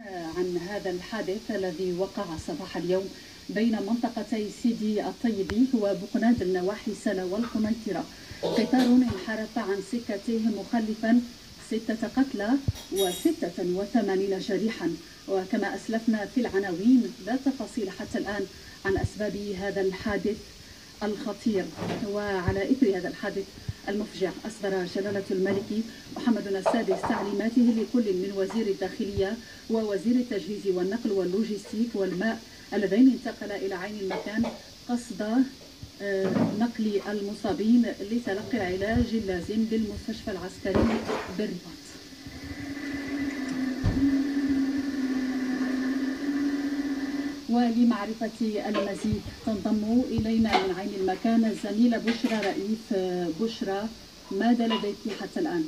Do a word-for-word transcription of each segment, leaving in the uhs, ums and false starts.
عن هذا الحادث الذي وقع صباح اليوم بين منطقتي سيدي الطيبي وبقناد النواحي سلا والقنيطرة. قطار انحرف عن سكته مخلفا ستة قتلى وستة وثمانين جريحا. وكما أسلفنا في العناوين لا تفاصيل حتى الآن عن أسباب هذا الحادث الخطير. وعلى إثر هذا الحادث المفجع أصدر جلالة الملك محمد السادس تعليماته لكل من وزير الداخلية ووزير التجهيز والنقل واللوجستيك والماء اللذين انتقلا إلى عين المكان قصد نقل المصابين لتلقي العلاج اللازم بالمستشفى العسكري بالرباط. ولمعرفة المزيد تنضم إلينا من عين المكان الزميلة بشرى رئيف. بشرى، ماذا لديك حتى الآن؟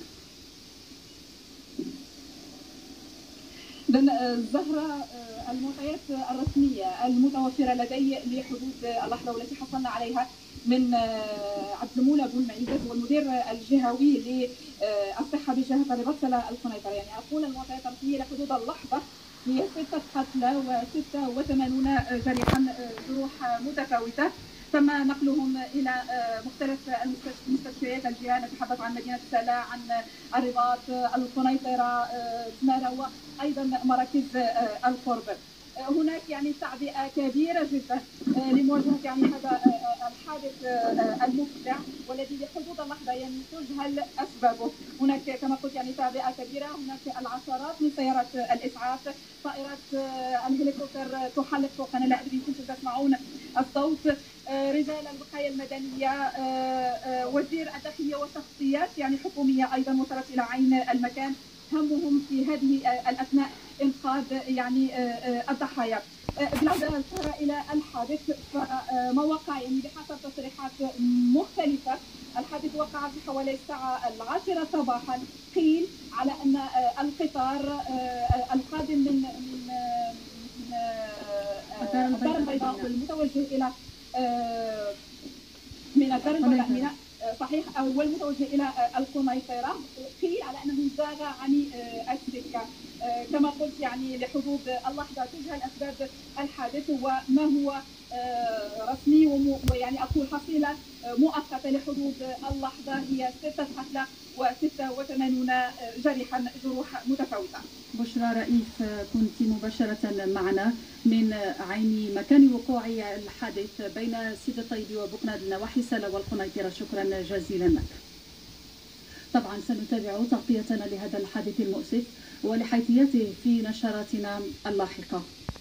زهرة، المعطيات الرسمية المتوفرة لدي لحدود اللحظة والتي حصلنا عليها من عبد المولى بن معيزة والمدير الجهوي للصحة بجهة الرباط سلا القنيطرة، يعني أقول المعطيات الرسمية لحدود اللحظة هي ستة قتلى وستة وثمانون جريحا جروح متفاوتة. تم نقلهم إلى مختلف المستشفيات الجهة، نتحدث عن مدينة سلا، عن الرباط، القنيطرة، تمارا، وأيضا مراكز القرب. هناك يعني تعبئة كبيرة جدا لمواجهة يعني هذا الحادث المفزع والذي لحدود اللحظة يعني تجهل أسبابه. هناك كما قلت يعني تعبئة كبيرة، هناك العشرات من سيارات الإسعاف، طائرات الهليكوبتر تحلق فوقنا، لا أدري كنتم تسمعون الصوت، رجال الوقاية المدنية، وزير الداخلية وشخصيات يعني حكومية أيضا وصلت إلى عين المكان. همهم في هذه الأثناء إنقاذ يعني الضحايا. بالعودة إلى الحادث، فما وقع يعني بحسب تصريحات مختلفة الحادث وقع في حوالي الساعة العاشرة صباحا. قيل على أن القطار القادم من من الدار البيضاء والمتوجه إلى من الدار البيضاء صحيح والمتوجه الى القنيطره، قيل على انه زاغ عن السكه. كما قلت يعني لحدود اللحظه تجهل اسباب الحادث وما هو رسمي، ويعني اقول حصيله مؤقته لحدود اللحظه هي ستة قتلى وستة وثمانون جريحا جروح متفاوته. بشرى رئيف، كنت مباشرة معنا من عين مكان وقوع الحادث بين سيدي الطيبي وبقناد النواحي سلا والقنيطرة. شكرا جزيلا لك. طبعا سنتابع تغطيتنا لهذا الحادث المؤسف ولحيثياته في نشراتنا اللاحقة.